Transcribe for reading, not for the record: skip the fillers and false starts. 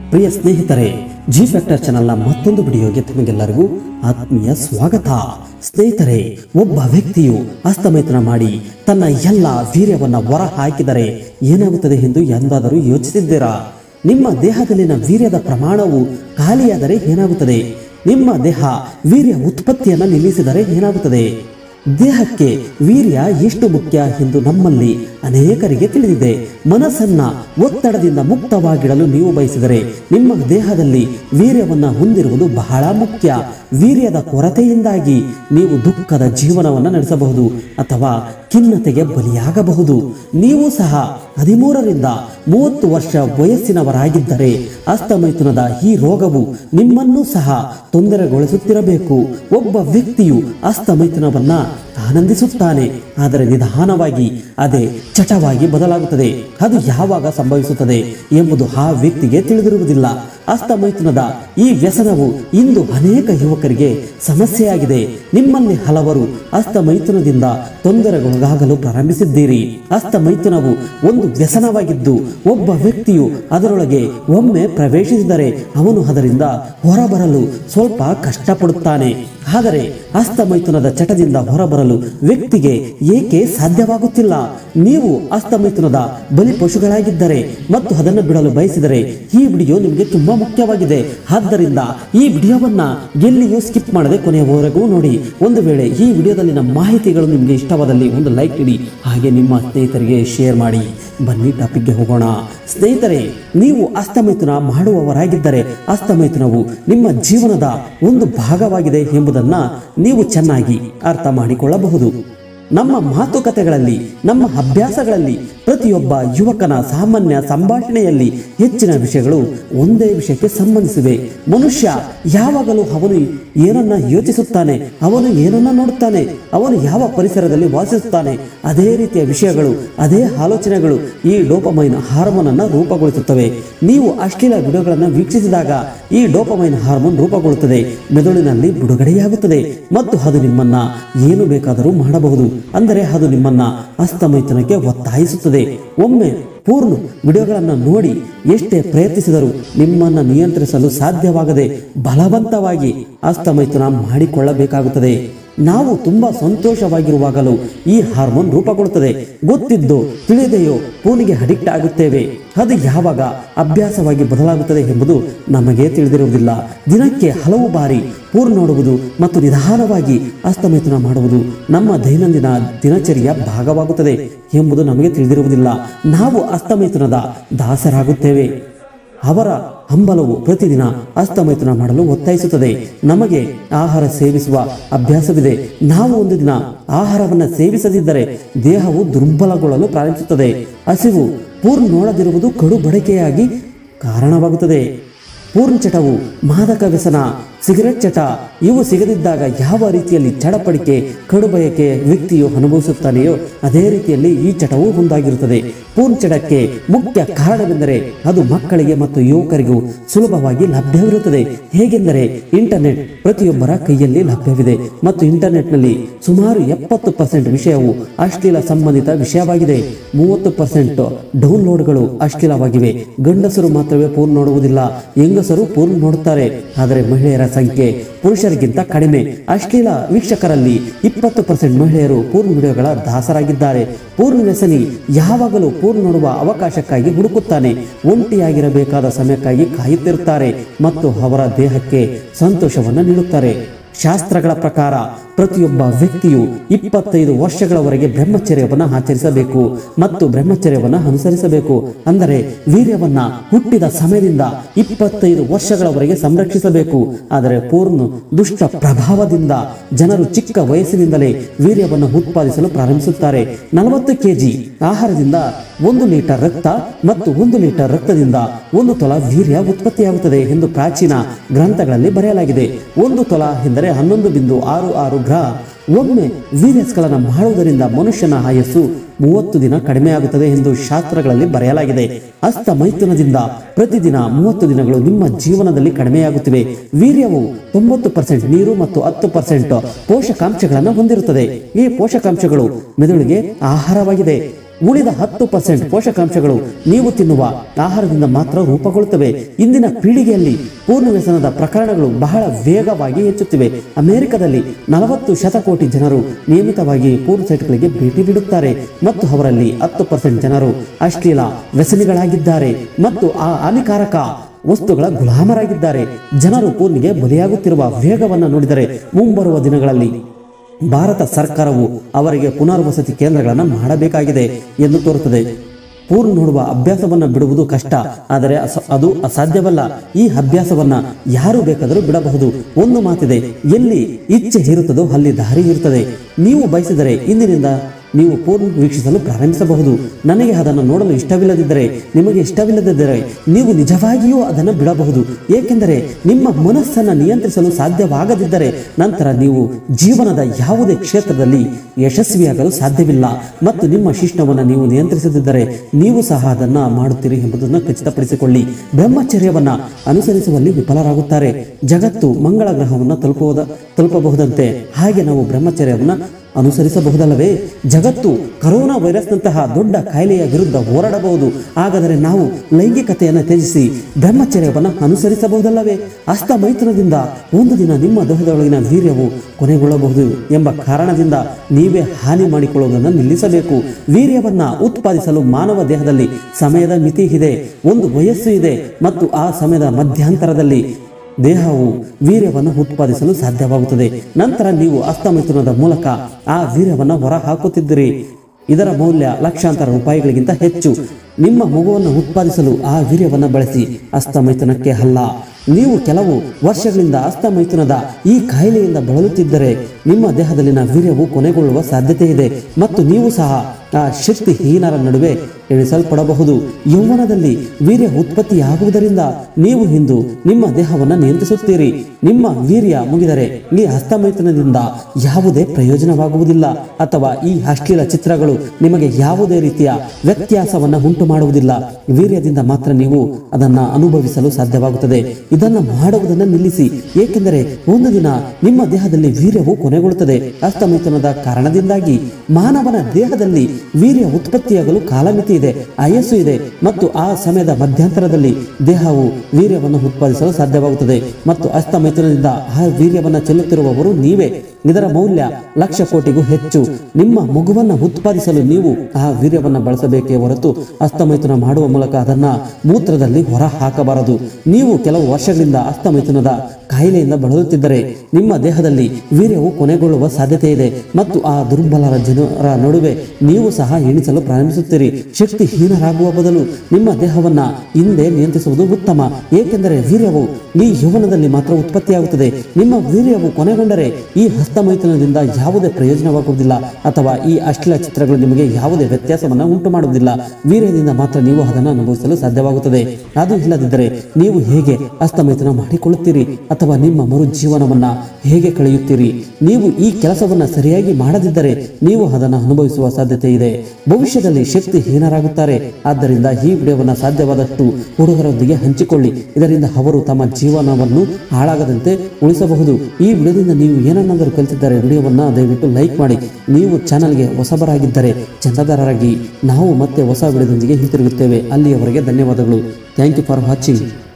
ಪ್ರಿಯ ಸ್ನೇಹಿತರೆ, G factor ಚಾನೆಲ್ನ ಮತ್ತೊಂದು ವಿಡಿಯೋಗೆ ತಮಗೆಲ್ಲರಿಗೂ ಆತ್ಮೀಯ ಸ್ವಾಗತ. ಸ್ನೇಹಿತರೆ, ಒಬ್ಬ ವ್ಯಕ್ತಿಯು ಹಸ್ತಮೈಥುನ ಮಾಡಿ ತನ್ನ ಎಲ್ಲ ವೀರ್ಯವನ್ನ ಹೊರ ಹಾಕಿದರೆ ಏನಾಗುತ್ತದೆ ಎಂದು ಎಂದಾದರೂ ಯೋಚಿಸಿದ್ದೀರಾ? ನಿಮ್ಮ ದೇಹದಲ್ಲಿನ ವೀರ್ಯದ ಪ್ರಮಾಣವು ಖಾಲಿಯಾದರೆ ಏನಾಗುತ್ತದೆ? ನಿಮ್ಮ ದೇಹ ವೀರ್ಯ ಉತ್ಪತ್ತಿಯನ್ನು ನಿಲ್ಲಿಸಿದರೆ ಏನಾಗುತ್ತದೆ? ದೇಹಕ್ಕೆ ವೀರ್ಯ ಎಷ್ಟು ಮುಖ್ಯ ಎಂದು ನಮ್ಮಲ್ಲಿ ಅನೇಕರಿಗೆ ತಿಳಿದಿದೆ. ಮನಸ್ಸನ್ನ ಒತ್ತಡದಿಂದ ಮುಕ್ತವಾಗಿಡಲು ನೀವು ಬಯಸಿದರೆ ನಿಮ್ಮ ದೇಹದಲ್ಲಿ ವೀರ್ಯವನ್ನ ಹೊಂದಿರುವುದು ಬಹಳ ಮುಖ್ಯ. ವೀರ್ಯದ ಕೊರತೆಯಿಂದಾಗಿ ನೀವು ದುಃಖದ ಜೀವನವನ್ನು ನಡೆಸಬಹುದು ಅಥವಾ ಖಿನ್ನತೆಗೆ ಬಲಿಯಾಗಬಹುದು. ನೀವು ಸಹ 13ರಿಂದ 30 ವರ್ಷ ವಯಸ್ಸಿನವರಾಗಿದ್ದರೆ ಹಸ್ತಮೈಥುನದ ಈ ರೋಗವು ನಿಮ್ಮನ್ನು ಸಹ ತೊಂದರೆಗೊಳಿಸುತ್ತಿರಬೇಕು. ಒಬ್ಬ ವ್ಯಕ್ತಿಯು ಹಸ್ತಮೈಥುನವನ್ನ ಆನಂದಿಸುತ್ತಾನೆ, ಆದರೆ ನಿಧಾನವಾಗಿ ಅದೇ ಚಟವಾಗಿ ಬದಲಾಗುತ್ತದೆ. ಅದು ಯಾವಾಗ ಸಂಭವಿಸುತ್ತದೆ ಎಂಬುದು ಆ ವ್ಯಕ್ತಿಗೆ ತಿಳಿದಿರುವುದಿಲ್ಲ. ಹಸ್ತಮೈಥುನದ ಈ ವ್ಯಸನವು ಇಂದು ಅನೇಕ ಯುವಕರಿಗೆ ಸಮಸ್ಯೆಯಾಗಿದೆ. ನಿಮ್ಮಲ್ಲಿ ಹಲವರು ಹಸ್ತಮೈಥುನದಿಂದ ತೊಂದರೆಗೊಳಗಾಗಲು ಪ್ರಾರಂಭಿಸಿದ್ದೀರಿ. ಹಸ್ತಮೈಥುನವು ಒಂದು ವ್ಯಸನವಾಗಿದ್ದು ಒಬ್ಬ ವ್ಯಕ್ತಿಯು ಅದರೊಳಗೆ ಒಮ್ಮೆ ಪ್ರವೇಶಿಸಿದರೆ ಅವನು ಅದರಿಂದ ಹೊರಬರಲು ಸ್ವಲ್ಪ ಕಷ್ಟಪಡುತ್ತಾನೆ. ಆದರೆ ಹಸ್ತಮೈಥುನದ ಚಟದಿಂದ ಹೊರಬರಲು ವ್ಯಕ್ತಿಗೆ ಏಕೆ ಸಾಧ್ಯವಾಗುತ್ತಿಲ್ಲ? ನೀವು ಹಸ್ತಮೈಥುನದ ಬಲಿಪಶುಗಳಾಗಿದ್ದರೆ ಮತ್ತು ಅದನ್ನು ಬಿಡಲು ಬಯಸಿದರೆ ಈ ವಿಡಿಯೋ ನಿಮಗೆ ತುಂಬಾ ಮುಖ್ಯವಾಗಿದೆ. ಆದ್ದರಿಂದ ಈ ವಿಡಿಯೋವನ್ನ ಎಲ್ಲಿಯೂ ಸ್ಕಿಪ್ ಮಾಡದೆ ಕೊನೆಯವರೆಗೂ ನೋಡಿ. ಒಂದು ವೇಳೆ ಈ ವಿಡಿಯೋದಲ್ಲಿನ ಮಾಹಿತಿಗಳು ನಿಮಗೆ ಇಷ್ಟವಾದಲ್ಲಿ ಒಂದು ಲೈಕ್ ನೀಡಿ, ಹಾಗೆ ನಿಮ್ಮ ಸ್ನೇಹಿತರಿಗೆ ಶೇರ್ ಮಾಡಿ. ಬನ್ನಿ ಟಾಪಿಕ್ಗೆ ಹೋಗೋಣ. ಸ್ನೇಹಿತರೆ, ನೀವು ಹಸ್ತಮೈಥುನ ಮಾಡುವವರಾಗಿದ್ದರೆ ಹಸ್ತಮೈಥುನವು ನಿಮ್ಮ ಜೀವನದ ಒಂದು ಭಾಗವಾಗಿದೆ ಎಂಬುದನ್ನ ನೀವು ಚೆನ್ನಾಗಿ ಅರ್ಥ ಮಾಡಿಕೊಳ್ಳಬಹುದು. ನಮ್ಮ ಮಾತುಕತೆಗಳಲ್ಲಿ, ನಮ್ಮ ಅಭ್ಯಾಸಗಳಲ್ಲಿ, ಪ್ರತಿಯೊಬ್ಬ ಯುವಕನ ಸಾಮಾನ್ಯ ಸಂಭಾಷಣೆಯಲ್ಲಿ ಹೆಚ್ಚಿನ ವಿಷಯಗಳು ಒಂದೇ ವಿಷಯಕ್ಕೆ ಸಂಬಂಧಿಸಿವೆ. ಮನುಷ್ಯ ಯಾವಾಗಲೂ ಅವನು ಏನನ್ನ ಯೋಚಿಸುತ್ತಾನೆ, ಅವನು ಏನನ್ನ ನೋಡುತ್ತಾನೆ, ಅವನು ಯಾವ ಪರಿಸರದಲ್ಲಿ ವಾಸಿಸುತ್ತಾನೆ, ಅದೇ ರೀತಿಯ ವಿಷಯಗಳು, ಅದೇ ಆಲೋಚನೆಗಳು ಈ ಡೋಪಮೈನ್ ಹಾರ್ಮೋನ್ ಅನ್ನು ರೂಪುಗೊಳಿಸುತ್ತವೆ. ನೀವು ಅಶ್ಲೀಲ ವಿಡಿಯೋಗಳನ್ನು ವೀಕ್ಷಿಸಿದಾಗ ಈ ಡೋಪಮೈನ್ ಹಾರ್ಮೋನ್ ರೂಪುಗೊಳ್ಳುತ್ತದೆ, ಮೆದುಳಿನಲ್ಲಿ ಬಿಡುಗಡೆಯಾಗುತ್ತದೆ ಮತ್ತು ಅದು ನಿಮ್ಮನ್ನ ಏನು ಬೇಕಾದರೂ ಮಾಡಬಹುದು. ಅಂದರೆ ಅದು ನಿಮ್ಮನ್ನ ಹಸ್ತಮೈಥುನಕ್ಕೆ ಒತ್ತಾಯಿಸುತ್ತದೆ. ಒಮ್ಮೆ ಪೂರ್ಣ ವಿಡಿಯೋಗಳನ್ನು ನೋಡಿ ಎಷ್ಟೇ ಪ್ರಯತ್ನಿಸಿದರೂ ನಿಮ್ಮನ್ನು ನಿಯಂತ್ರಿಸಲು ಸಾಧ್ಯವಾಗದೆ ಬಲವಂತವಾಗಿ ಹಸ್ತಮೈಥುನ ಮಾಡಿಕೊಳ್ಳಬೇಕಾಗುತ್ತದೆ. ನಾವು ತುಂಬಾ ಸಂತೋಷವಾಗಿರುವಾಗಲೂ ಈ ಹಾರ್ಮೋನ್ ರೂಪುಗೊಳ್ಳುತ್ತದೆ. ಗೊತ್ತಿದ್ದೋ ತಿಳಿಯದೆಯೋ ಫೋನಿಗೆ ಅಡಿಕ್ಟ್ ಆಗುತ್ತೇವೆ. ಅದು ಯಾವಾಗ ಅಭ್ಯಾಸವಾಗಿ ಬದಲಾಗುತ್ತದೆ ಎಂಬುದು ನಮಗೆ ತಿಳಿದಿರುವುದಿಲ್ಲ. ದಿನಕ್ಕೆ ಹಲವು ಬಾರಿ ಪೂರ್ಣ ನೋಡುವುದು ಮತ್ತು ನಿಧಾನವಾಗಿ ಹಸ್ತಮೈಥುನ ಮಾಡುವುದು ನಮ್ಮ ದೈನಂದಿನ ದಿನಚರಿಯ ಭಾಗವಾಗುತ್ತದೆ ಎಂಬುದು ನಮಗೆ ತಿಳಿದಿರುವುದಿಲ್ಲ. ನಾವು ಹಸ್ತಮೈಥುನದ ದಾಸರಾಗುತ್ತೇವೆ. ಅವರ ಹಂಬಲವು ಪ್ರತಿದಿನ ಹಸ್ತಮೈಥುನ ಮಾಡಲು ಒತ್ತಾಯಿಸುತ್ತದೆ. ನಮಗೆ ಆಹಾರ ಸೇವಿಸುವ ಅಭ್ಯಾಸವಿದೆ. ನಾವು ಒಂದು ದಿನ ಆಹಾರವನ್ನು ಸೇವಿಸದಿದ್ದರೆ ದೇಹವು ದುರ್ಬಲಗೊಳ್ಳಲು ಪ್ರಾರಂಭಿಸುತ್ತದೆ. ಹಸಿವು ಪೂರ್ಣ ನೋಡದಿರುವುದು ಕಡು ಬಡಕೆಯಾಗಿ ಕಾರಣವಾಗುತ್ತದೆ. ಪೂರ್ಣ ಚಟವು ಮಾದಕ ವ್ಯಸನ, ಸಿಗರೆಟ್ ಚಟ ಇವು ಸಿಗದಿದ್ದಾಗ ಯಾವ ರೀತಿಯಲ್ಲಿ ಚಡಪಡಿಕೆ, ಕಡುಬಯಕೆ ವ್ಯಕ್ತಿಯು ಅನುಭವಿಸುತ್ತಾನೆಯೋ ಅದೇ ರೀತಿಯಲ್ಲಿ ಈ ಚಟವು ಒಂದಾಗಿರುತ್ತದೆ. ಪೂರ್ಣ ಚಟಕ್ಕೆ ಮುಖ್ಯ ಕಾರಣವೆಂದರೆ ಅದು ಮಕ್ಕಳಿಗೆ ಮತ್ತು ಯುವಕರಿಗೂ ಸುಲಭವಾಗಿ ಲಭ್ಯವಿರುತ್ತದೆ. ಹೇಗೆಂದರೆ ಇಂಟರ್ನೆಟ್ ಪ್ರತಿಯೊಬ್ಬರ ಕೈಯಲ್ಲಿ ಲಭ್ಯವಿದೆ ಮತ್ತು ಇಂಟರ್ನೆಟ್ನಲ್ಲಿ ಸುಮಾರು 70% ವಿಷಯವು ಅಶ್ಲೀಲ ಸಂಬಂಧಿತ ವಿಷಯವಾಗಿದೆ. 30% ಡೌನ್ಲೋಡ್ಗಳು ಅಶ್ಲೀಲವಾಗಿವೆ. ಗಂಡಸರು ಮಾತ್ರವೇ ಪೂರ್ಣ ನೋಡುವುದಿಲ್ಲ, ಹೆಂಗಸರು ಪೂರ್ಣ ನೋಡುತ್ತಾರೆ. ಆದರೆ ಮಹಿಳೆಯರ ಸಂಖ್ಯೆ ಪುರುಷರಿಗಿಂತ ಕಡಿಮೆ. ಅಶ್ಲೀಲ ವೀಕ್ಷಕರಲ್ಲಿ 20% ಮಹಿಳೆಯರು ಪೂರ್ಣ ವಿಡಿಯೋಗಳ ದಾಸರಾಗಿದ್ದಾರೆ. ಪೂರ್ಣ ವ್ಯಸನಿ ಯಾವಾಗಲೂ ಪೂರ್ಣ ನೋಡುವ ಅವಕಾಶಕ್ಕಾಗಿ ಹುಡುಕುತ್ತಾನೆ. ಒಂಟಿಯಾಗಿರಬೇಕಾದ ಸಮಯಕ್ಕಾಗಿ ಕಾಯುತ್ತಿರುತ್ತಾರೆ ಮತ್ತು ಅವರ ದೇಹಕ್ಕೆ ಸಂತೋಷವನ್ನು ನೀಡುತ್ತಾರೆ. ಶಾಸ್ತ್ರಗಳ ಪ್ರಕಾರ ಪ್ರತಿಯೊಬ್ಬ ವ್ಯಕ್ತಿಯು 25 ವರ್ಷಗಳವರೆಗೆ ಬ್ರಹ್ಮಚರ್ಯವನ್ನು ಆಚರಿಸಬೇಕು ಮತ್ತು ಬ್ರಹ್ಮಚರ್ಯವನ್ನು ಅನುಸರಿಸಬೇಕು. ಅಂದರೆ ವೀರ್ಯವನ್ನ ಹುಟ್ಟಿದ ಸಮಯದಿಂದ 25 ವರ್ಷಗಳವರೆಗೆ ಸಂರಕ್ಷಿಸಬೇಕು. ಆದರೆ ಪೂರ್ಣ ದುಷ್ಟ ಪ್ರಭಾವದಿಂದ ಜನರು ಚಿಕ್ಕ ವಯಸ್ಸಿನಿಂದಲೇ ವೀರ್ಯವನ್ನು ಉತ್ಪಾದಿಸಲು ಪ್ರಾರಂಭಿಸುತ್ತಾರೆ. 40 kg ಆಹಾರದಿಂದ 1 ಲೀಟರ್ ರಕ್ತ ಮತ್ತು 1 ಲೀಟರ್ ರಕ್ತದಿಂದ 1 ತೊಲ ವೀರ್ಯ ಉತ್ಪತ್ತಿಯಾಗುತ್ತದೆ ಎಂದು ಪ್ರಾಚೀನ ಗ್ರಂಥಗಳಲ್ಲಿ ಬರೆಯಲಾಗಿದೆ. 1 ತೊಲ ಎಂದರೆ 11.66 ಗ್ರಾಂ. ಒಮ್ಮೆ ವೀರ್ಯಸ್ಖಲನ ಮಾಡುವುದರಿಂದ ಮನುಷ್ಯನ ಆಯಸ್ಸು 30 ದಿನ ಕಡಿಮೆಯಾಗುತ್ತದೆ ಎಂದು ಶಾಸ್ತ್ರಗಳಲ್ಲಿ ಬರೆಯಲಾಗಿದೆ. ಹಸ್ತಮೈಥುನದಿಂದ ಪ್ರತಿದಿನ 30 ದಿನಗಳು ನಿಮ್ಮ ಜೀವನದಲ್ಲಿ ಕಡಿಮೆಯಾಗುತ್ತಿವೆ. ವೀರ್ಯವು 90% ನೀರು ಮತ್ತು 10% ಪೋಷಕಾಂಶಗಳನ್ನು ಹೊಂದಿರುತ್ತದೆ. ಈ ಪೋಷಕಾಂಶಗಳು ಮೆದುಳಿಗೆ ಆಹಾರವಾಗಿದೆ. ಉಳಿದ 10% ಪೋಷಕಾಂಶಗಳು ನೀವು ತಿನ್ನುವ ಆಹಾರದಿಂದ ಮಾತ್ರ ರೂಪುಗೊಳ್ಳುತ್ತವೆ. ಇಂದಿನ ಪೀಳಿಗೆಯಲ್ಲಿ ಪೂರ್ಣ ವ್ಯಸನದ ಪ್ರಕರಣಗಳು ಬಹಳ ವೇಗವಾಗಿ ಹೆಚ್ಚುತ್ತಿವೆ. ಅಮೆರಿಕದಲ್ಲಿ 40 ಶತಕೋಟಿ ಜನರು ನಿಯಮಿತವಾಗಿ ಪೂರ್ಣ ಸೈಟ್ಗಳಿಗೆ ಭೇಟಿ ನೀಡುತ್ತಾರೆ ಮತ್ತು ಅವರಲ್ಲಿ 10% ಜನರು ಅಶ್ಲೀಲ ವ್ಯಸನಿಗಳಾಗಿದ್ದಾರೆ ಮತ್ತು ಆ ಹಾನಿಕಾರಕ ವಸ್ತುಗಳ ಗುಲಾಮರಾಗಿದ್ದಾರೆ. ಜನರು ಪೂರ್ಣಿಗೆ ಬಲಿಯಾಗುತ್ತಿರುವ ವೇಗವನ್ನು ನೋಡಿದರೆ ಮುಂಬರುವ ದಿನಗಳಲ್ಲಿ ಭಾರತ ಸರ್ಕಾರವು ಅವರಿಗೆ ಪುನರ್ವಸತಿ ಕೇಂದ್ರಗಳನ್ನು ಮಾಡಬೇಕಾಗಿದೆ ಎಂದು ತೋರುತ್ತದೆ. ಪೂರ್ಣ ನೋಡುವ ಅಭ್ಯಾಸವನ್ನು ಬಿಡುವುದು ಕಷ್ಟ, ಆದರೆ ಅದು ಅಸಾಧ್ಯವಲ್ಲ. ಈ ಅಭ್ಯಾಸವನ್ನ ಯಾರು ಬೇಕಾದರೂ ಬಿಡಬಹುದು. ಒಂದು ಮಾತಿದೆ, ಎಲ್ಲಿ ಇಚ್ಛೆ ಇರುತ್ತದೋ ಅಲ್ಲಿ ದಾರಿ ಇರುತ್ತದೆ. ನೀವು ಬಯಸಿದರೆ ಇಂದಿನಿಂದ ನೀವು ಪೂರ್ಣ ವೀಕ್ಷಿಸಲು ಪ್ರಾರಂಭಿಸಬಹುದು. ನನಗೆ ಅದನ್ನು ನೋಡಲು ಇಷ್ಟವಿಲ್ಲದಿದ್ದರೆ, ನಿಮಗೆ ಇಷ್ಟವಿಲ್ಲದಿದ್ದರೆ ನೀವು ನಿಜವಾಗಿಯೂ ಅದನ್ನು ಬಿಡಬಹುದು. ಏಕೆಂದರೆ ನಿಮ್ಮ ಮನಸ್ಸನ್ನು ನಿಯಂತ್ರಿಸಲು ಸಾಧ್ಯವಾಗದಿದ್ದರೆ ನಂತರ ನೀವು ಜೀವನದ ಯಾವುದೇ ಕ್ಷೇತ್ರದಲ್ಲಿ ಯಶಸ್ವಿಯಾಗಲು ಸಾಧ್ಯವಿಲ್ಲ. ಮತ್ತು ನಿಮ್ಮ ಶಿಷ್ಟವನ್ನು ನೀವು ನಿಯಂತ್ರಿಸದಿದ್ದರೆ ನೀವು ಸಹ ಅದನ್ನು ಮಾಡುತ್ತೀರಿ ಎಂಬುದನ್ನು ಖಚಿತಪಡಿಸಿಕೊಳ್ಳಿ. ಬ್ರಹ್ಮಚರ್ಯವನ್ನು ಅನುಸರಿಸುವಲ್ಲಿ ವಿಫಲರಾಗುತ್ತಾರೆ. ಜಗತ್ತು ಮಂಗಳ ಗ್ರಹವನ್ನು ತಲುಪಬಹುದಂತೆ ಹಾಗೆ ನಾವು ಬ್ರಹ್ಮಚರ್ಯವನ್ನು ಅನುಸರಿಸಬಹುದಲ್ಲವೇ? ಜಗತ್ತು ಕರೋನಾ ವೈರಸ್ನಂತಹ ದೊಡ್ಡ ಕಾಯಿಲೆಯ ವಿರುದ್ಧ ಹೋರಾಡಬಹುದು. ಹಾಗಾದರೆ ನಾವು ಲೈಂಗಿಕತೆಯನ್ನು ತ್ಯಜಿಸಿ ಬ್ರಹ್ಮಚರ್ಯವನ್ನು ಅನುಸರಿಸಬಹುದಲ್ಲವೇ? ಹಸ್ತಮೈಥುನದಿಂದ ಒಂದು ದಿನ ನಿಮ್ಮ ದೇಹದೊಳಗಿನ ವೀರ್ಯವು ಕೊನೆಗೊಳ್ಳಬಹುದು ಎಂಬ ಕಾರಣದಿಂದ ನೀವೇ ಹಾನಿ ಮಾಡಿಕೊಳ್ಳುವುದನ್ನು ನಿಲ್ಲಿಸಬೇಕು. ವೀರ್ಯವನ್ನು ಉತ್ಪಾದಿಸಲು ಮಾನವ ದೇಹದಲ್ಲಿ ಸಮಯದ ಮಿತಿ ಇದೆ, ಒಂದು ವಯಸ್ಸು ಇದೆ ಮತ್ತು ಆ ಸಮಯದ ಮಧ್ಯಂತರದಲ್ಲಿ ದೇಹವು ವೀರ್ಯವನ್ನು ಉತ್ಪಾದಿಸಲು ಸಾಧ್ಯವಾಗುತ್ತದೆ. ನಂತರ ನೀವು ಹಸ್ತಮೈಥುನದ ಮೂಲಕ ಆ ವೀರ್ಯವನ್ನು ಹೊರ ಹಾಕುತ್ತಿದ್ದೀರಿ. ಇದರ ಮೌಲ್ಯ ಲಕ್ಷಾಂತರ ರೂಪಾಯಿಗಳಿಗಿಂತ ಹೆಚ್ಚು. ನಿಮ್ಮ ಮಗುವನ್ನು ಉತ್ಪಾದಿಸಲು ಆ ವೀರ್ಯವನ್ನು ಬಳಸಿ, ಹಸ್ತಮೈಥುನಕ್ಕೆ ಅಲ್ಲ. ನೀವು ಕೆಲವು ವರ್ಷಗಳಿಂದ ಹಸ್ತಮೈಥುನದ ಈ ಕಾಯಿಲೆಯಿಂದ ಬಳಲುತ್ತಿದ್ದರೆ ನಿಮ್ಮ ದೇಹದಲ್ಲಿನ ವೀರ್ಯವು ಕೊನೆಗೊಳ್ಳುವ ಸಾಧ್ಯತೆ ಇದೆ ಮತ್ತು ನೀವು ಸಹ ಆ ಶಕ್ತಿಹೀನರ ನಡುವೆ ಎಣಿಸಲ್ಪಡಬಹುದು. ಯೌವನದಲ್ಲಿ ವೀರ್ಯ ಉತ್ಪತ್ತಿಯಾಗುವುದರಿಂದ ನೀವು ಇಂದು ನಿಮ್ಮ ದೇಹವನ್ನು ನಿಯಂತ್ರಿಸುತ್ತೀರಿ. ನಿಮ್ಮ ವೀರ್ಯ ಮುಗಿದರೆ ಈ ಹಸ್ತಮೈಥುನದಿಂದ ಯಾವುದೇ ಪ್ರಯೋಜನವಾಗುವುದಿಲ್ಲ ಅಥವಾ ಈ ಅಶ್ಲೀಲ ಚಿತ್ರಗಳು ನಿಮಗೆ ಯಾವುದೇ ರೀತಿಯ ವ್ಯತ್ಯಾಸವನ್ನು ಉಂಟು ಮಾಡುವುದಿಲ್ಲ. ವೀರ್ಯದಿಂದ ಮಾತ್ರ ನೀವು ಅದನ್ನು ಅನುಭವಿಸಲು ಸಾಧ್ಯವಾಗುತ್ತದೆ. ಇದನ್ನು ಮಾಡುವುದನ್ನು ನಿಲ್ಲಿಸಿ, ಏಕೆಂದರೆ ಒಂದು ದಿನ ನಿಮ್ಮ ದೇಹದಲ್ಲಿ ವೀರ್ಯವು ಕೊನೆಗೊಳ್ಳುತ್ತದೆ. ಹಸ್ತಮೈಥುನದ ಕಾರಣದಿಂದಾಗಿ ಮಾನವನ ದೇಹದಲ್ಲಿ ವೀರ್ಯ ಉತ್ಪತ್ತಿಯಾಗಲು ಕಾಲಮಿತಿ ಇದೆ, ಆಯಸ್ಸು ಇದೆ ಮತ್ತು ಆ ಸಮಯದ ಮಧ್ಯಂತರದಲ್ಲಿ ದೇಹವು ವೀರ್ಯವನ್ನು ಉತ್ಪಾದಿಸಲು ಸಾಧ್ಯವಾಗುತ್ತದೆ ಮತ್ತು ಹಸ್ತಮೈಥುನದಿಂದ ಆ ವೀರ್ಯವನ್ನು ಚೆಲ್ಲುತ್ತಿರುವವರು ನೀವೇ. ಇದರ ಮೌಲ್ಯ ಲಕ್ಷ ಕೋಟಿಗೂ ಹೆಚ್ಚು. ನಿಮ್ಮ ಮಗುವನ್ನು ಉತ್ಪಾದಿಸಲು ನೀವು ಆ ವೀರ್ಯವನ್ನು ಬಳಸಬೇಕೇ ಹೊರತು ಹಸ್ತಮೈಥುನ ಮಾಡುವ ಮೂಲಕ ಅದನ್ನು ಮೂತ್ರದಲ್ಲಿ ಹೊರ ಹಾಕಬಾರದು. ನೀವು ಕೆಲವು ವರ್ಷಗಳಿಂದ ಹಸ್ತಮೈಥುನದ ಕಾಯಿಲೆಯಿಂದ ಬಳಲುತ್ತಿದ್ದರೆ ನಿಮ್ಮ ದೇಹದಲ್ಲಿ ವೀರ್ಯವು ಕೊನೆಗೊಳ್ಳುವ ಸಾಧ್ಯತೆ ಇದೆ ಮತ್ತು ಆ ದುರ್ಬಲರ ಜನರ ನಡುವೆ ನೀವು ಸಹ ಎಣಿಸಲು ಪ್ರಾರಂಭಿಸುತ್ತೀರಿ. ಶಕ್ತಿಹೀನರಾಗುವ ಬದಲು ನಿಮ್ಮ ದೇಹವನ್ನು ಹಿಂದೆ ನಿಯಂತ್ರಿಸುವುದು ಉತ್ತಮ, ಏಕೆಂದರೆ ವೀರ್ಯವು ಈ ಯೌವನದಲ್ಲಿ ಮಾತ್ರ ಉತ್ಪತ್ತಿಯಾಗುತ್ತದೆ. ನಿಮ್ಮ ವೀರ್ಯವು ಕೊನೆಗೊಂಡರೆ ಈ ಹಸ್ತಮೈಥುನದಿಂದ ಯಾವುದೇ ಪ್ರಯೋಜನವಾಗುವುದಿಲ್ಲ ಅಥವಾ ಈ ಅಶ್ಲೀಲ ಚಿತ್ರಗಳು ನಿಮಗೆ ಯಾವುದೇ ವ್ಯತ್ಯಾಸವನ್ನು ಉಂಟು ಮಾಡುವುದಿಲ್ಲ. ವೀರ್ಯದಿಂದ ಮಾತ್ರ ನೀವು ಅದನ್ನು ಅನುಭವಿಸಲು ಸಾಧ್ಯವಾಗುತ್ತದೆ. ಅದು ಇಲ್ಲದಿದ್ದರೆ ನೀವು ಹೇಗೆ ಹಸ್ತಮೈಥುನ ಮಾಡಿಕೊಳ್ಳುತ್ತೀರಿ ಅಥವಾ ನಿಮ್ಮ ಮರು ಜೀವನವನ್ನ ಹೇಗೆ ಕಳೆಯುತ್ತೀರಿ? ನೀವು ಈ ಕೆಲಸವನ್ನ ಸರಿಯಾಗಿ ಮಾಡದಿದ್ದರೆ ನೀವು ಅದನ್ನು ಅನುಭವಿಸುವ ಸಾಧ್ಯತೆ ಇದೆ. ಭವಿಷ್ಯದಲ್ಲಿ ಶಕ್ತಿಹೀನರಾಗುತ್ತಾರೆ. ಆದ್ದರಿಂದ ಈ ವಿಡಿಯೋವನ್ನು ಸಾಧ್ಯವಾದಷ್ಟು ಹುಡುಗರೊಂದಿಗೆ ಹಂಚಿಕೊಳ್ಳಿ. ಇದರಿಂದ ಅವರು ತಮ್ಮ ಜೀವನವನ್ನು ಹಾಳಾಗದಂತೆ ಉಳಿಸಬಹುದು. ಈ ವಿಡಿಯೋದಿಂದ ನೀವು ಏನನ್ನಾದರೂ ಕಲಿತಿದ್ದರೆ ವಿಡಿಯೋವನ್ನು ದಯವಿಟ್ಟು ಲೈಕ್ ಮಾಡಿ. ನೀವು ಚಾನಲ್ಗೆ ಹೊಸಬರಾಗಿದ್ದರೆ ಚಂದಾದಾರರಾಗಿ. ನಾವು ಮತ್ತೆ ಹೊಸ ವಿಡಿಯೋದೊಂದಿಗೆ ಹಿಂತಿರುಗುತ್ತೇವೆ. ಅಲ್ಲಿಯವರೆಗೆ ಧನ್ಯವಾದಗಳು. Thank you for watching.